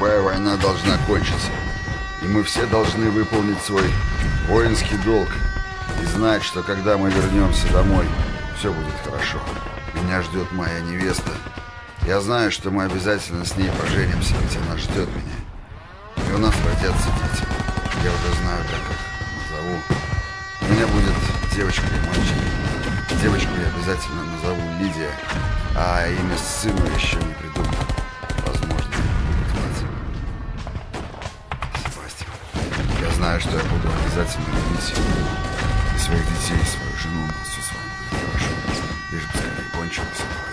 Любая война должна кончиться. И мы все должны выполнить свой воинский долг и знать, что когда мы вернемся домой, все будет хорошо. Меня ждет моя невеста. Я знаю, что мы обязательно с ней поженимся, ведь она ждет меня. И у нас родятся дети. Я уже знаю, как их назову. У меня будет девочка и мальчик. Девочку я обязательно назову Лидия, а имя сыну еще не придумал. Возможно, будет мать. Себастьян. Я знаю, что я буду обязательно любить и своих детей, и свою жену. У нас все с вами будет хорошо. Лишь бы скорее кончилось.